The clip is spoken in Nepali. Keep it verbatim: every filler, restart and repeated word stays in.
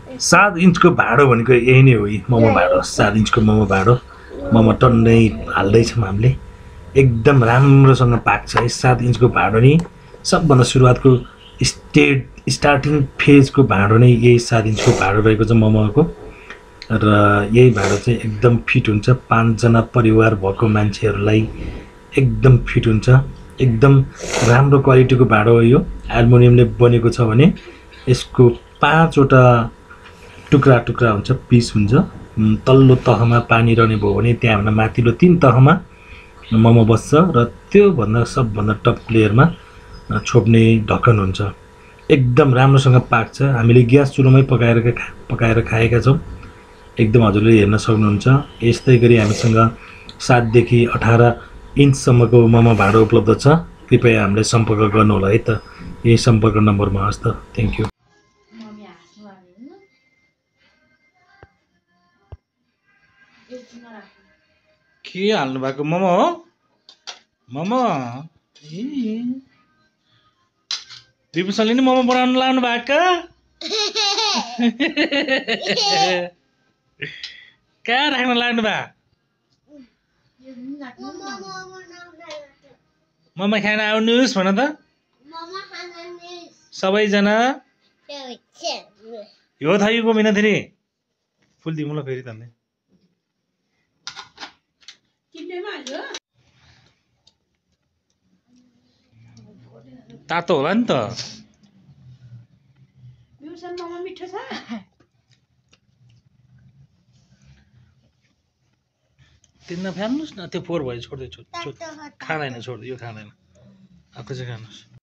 सात इन्चको भाँडो भनेको यही नै हो। मोमो भाँडो, सात इन्चको मोमो भाँडो। मोमो टन्नै हाल्दैछौँ हामीले। एकदम राम्रोसँग पाक्छ है सात इन्चको भाँडो नि। सबभन्दा सुरुवातको स्टेट स्टार्टिङ फेजको भाँडो नै यही सात इन्चको भाँडो रहेको छ मोमोको। र यही भाँडो चाहिँ एकदम फिट हुन्छ पाँचजना परिवार भएको मान्छेहरूलाई एकदम फिट हुन्छ। एकदम राम्रो क्वालिटीको भाँडो हो यो। एल्युमिनियमले बनेको छ भने यसको पाँचवटा टुक्रा टुक्रा हुन्छ, पिस हुन्छ। तल्लो तहमा पानी रहने भयो भने त्यहाँभन्दा माथिल्लो तीन तहमा मोमो बस्छ र त्योभन्दा सबभन्दा टप लेयरमा छोप्ने ढक्कन हुन्छ। एकदम राम्रोसँग पाक्छ। हामीले ग्यास चुलोमै पकाएर पकाएर खाएका छौँ। एकदम हजुरले हेर्न सक्नुहुन्छ। यस्तै गरी हामीसँग सातदेखि अठार इन्चसम्मको मोमो भाँडो उपलब्ध छ। कृपया हामीलाई सम्पर्क गर्नुहोला है त। यही सम्पर्क नम्बरमा हस् त। Thank you. के हाल्नु भएको मोमो हो? मोमो दिपुसले नि मोमो बनाउनु लानु भएको? कहाँ राख्न लाग्नु भा? मोमो खान आउनुहोस् भन त सबैजना। यो थाइको मिनथरी फुल दिउँ ल फेरि तन्ने। तातो होला नि त। मिठो छ। तिन फ्याल्नुहोस् न। त्यो फोहोर भयो छोड्दै छोड खाँदैन। छोड्दै यो खाँदैन। आफै चाहिँ खानुहोस्।